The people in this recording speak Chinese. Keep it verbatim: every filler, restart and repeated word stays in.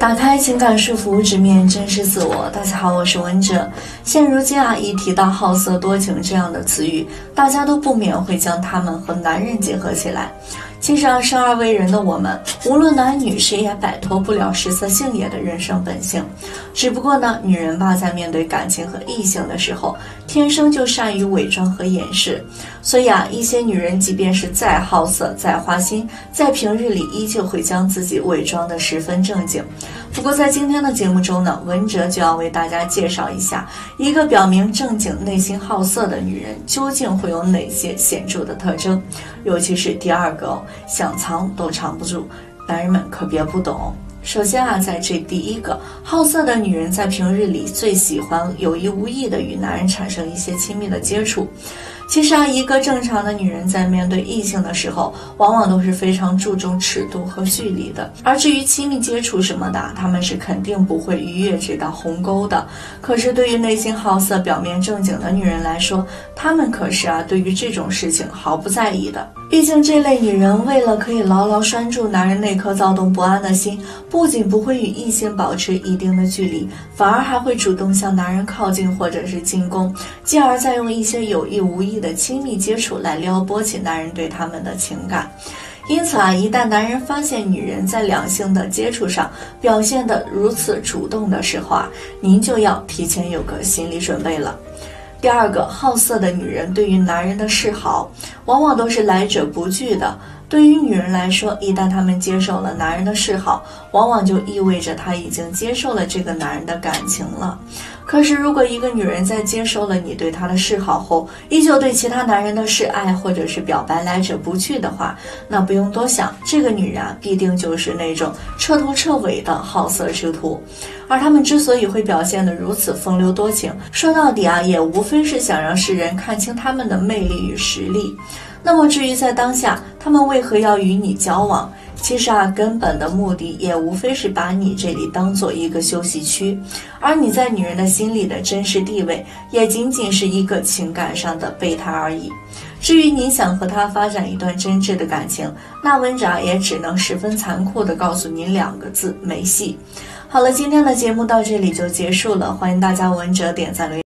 打开情感束缚，直面真实自我。大家好，我是文哲。现如今啊，一提到好色多情这样的词语，大家都不免会将它们和男人结合起来。其实啊，生而为人的我们，无论男女，谁也摆脱不了食色性也的人生本性。只不过呢，女人吧，在面对感情和异性的时候，天生就善于伪装和掩饰。所以啊，一些女人即便是再好色、再花心，在平日里依旧会将自己伪装得十分正经。不过在今天的节目中呢，文哲就要为大家介绍一下，一个表明正经、内心好色的女人究竟会有哪些显著的特征，尤其是第二个哦，想藏都藏不住，男人们可别不懂。首先啊，在这第一个，好色的女人在平日里最喜欢有意无意的与男人产生一些亲密的接触。其实啊，一个正常的女人在面对异性的时候，往往都是非常注重尺度和距离的。而至于亲密接触什么的，她们是肯定不会逾越这道鸿沟的。可是对于内心好色、表面正经的女人来说，她们可是啊，对于这种事情毫不在意的。毕竟这类女人为了可以牢牢拴住男人那颗躁动不安的心，不仅不会与异性保持一定的距离，反而还会主动向男人靠近或者是进攻，继而再用一些有意无意的亲密接触来撩拨起男人对他们的情感。因此啊，一旦男人发现女人在两性的接触上表现得如此主动的时候啊，您就要提前有个心理准备了。第二个，好色的女人对于男人的示好，往往都是来者不拒的。对于女人来说，一旦她们接受了男人的示好，往往就意味着她已经接受了这个男人的感情了。可是如果一个女人在接受了你对她的示好后，依旧对其他男人的示爱或者是表白来者不拒的话，那不用多想，这个女人啊，必定就是那种彻头彻尾的好色之徒。而他们之所以会表现得如此风流多情，说到底啊，也无非是想让世人看清他们的魅力与实力。那么至于在当下，他们为何要与你交往？其实啊，根本的目的也无非是把你这里当做一个休息区，而你在女人的心里的真实地位，也仅仅是一个情感上的备胎而已。至于你想和他发展一段真挚的感情，那文哲也只能十分残酷地告诉您两个字：没戏。好了，今天的节目到这里就结束了，欢迎大家文哲点赞留言。